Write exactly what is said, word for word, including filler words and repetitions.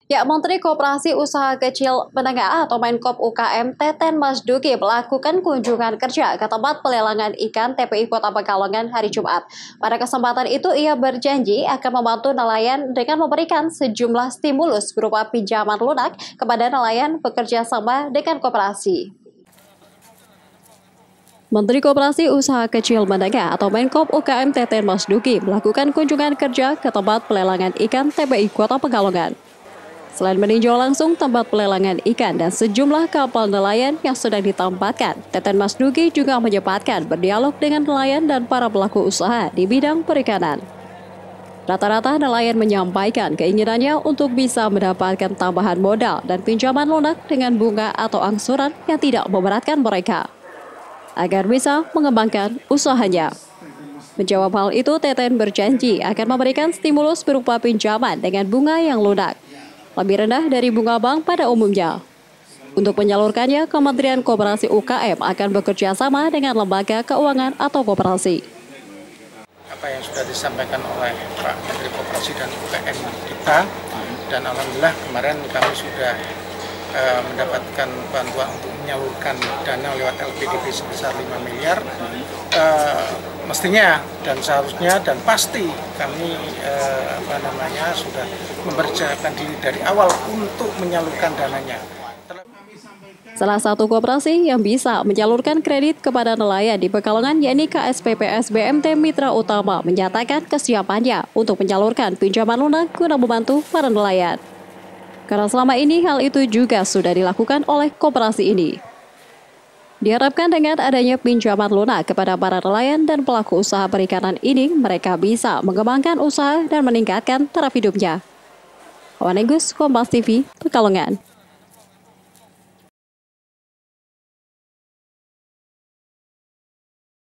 Ya, Menteri Koperasi Usaha Kecil Menengah atau Menko U K M Teten Mas Duki melakukan kunjungan kerja ke tempat pelelangan ikan T P I Kota Pekalongan hari Jumat. Pada kesempatan itu, ia berjanji akan membantu nelayan dengan memberikan sejumlah stimulus berupa pinjaman lunak kepada nelayan bekerja sama dengan koperasi. Menteri Koperasi Usaha Kecil Menengah atau Menko U K M Teten Mas Duki melakukan kunjungan kerja ke tempat pelelangan ikan T P I Kota Pekalongan. Selain meninjau langsung tempat pelelangan ikan dan sejumlah kapal nelayan yang sudah ditempatkan, Teten Mas Duki juga menyempatkan berdialog dengan nelayan dan para pelaku usaha di bidang perikanan. Rata-rata nelayan menyampaikan keinginannya untuk bisa mendapatkan tambahan modal dan pinjaman lunak dengan bunga atau angsuran yang tidak memberatkan mereka, agar bisa mengembangkan usahanya. Menjawab hal itu, Teten berjanji akan memberikan stimulus berupa pinjaman dengan bunga yang lunak, lebih rendah dari bunga bank pada umumnya. Untuk menyalurkannya, Kementerian Koperasi U K M akan bekerja sama dengan lembaga keuangan atau koperasi. Apa yang sudah disampaikan oleh Pak Menteri Koperasi dan U K M kita, dan alhamdulillah kemarin kami sudah uh, mendapatkan bantuan untuk menyalurkan dana lewat L P D P sebesar lima miliar. Uh, mestinya dan seharusnya dan pasti kami eh, apa namanya sudah mempersiapkan diri dari awal untuk menyalurkan dananya. Salah satu koperasi yang bisa menyalurkan kredit kepada nelayan di Pekalongan yakni K S P P S B M T Mitra Utama menyatakan kesiapannya untuk menyalurkan pinjaman lunak guna membantu para nelayan. Karena selama ini hal itu juga sudah dilakukan oleh koperasi ini. Diharapkan dengan adanya pinjaman lunak kepada para nelayan dan pelaku usaha perikanan ini, mereka bisa mengembangkan usaha dan meningkatkan taraf hidupnya. Awan Enggus, Kompas T V, Pekalongan.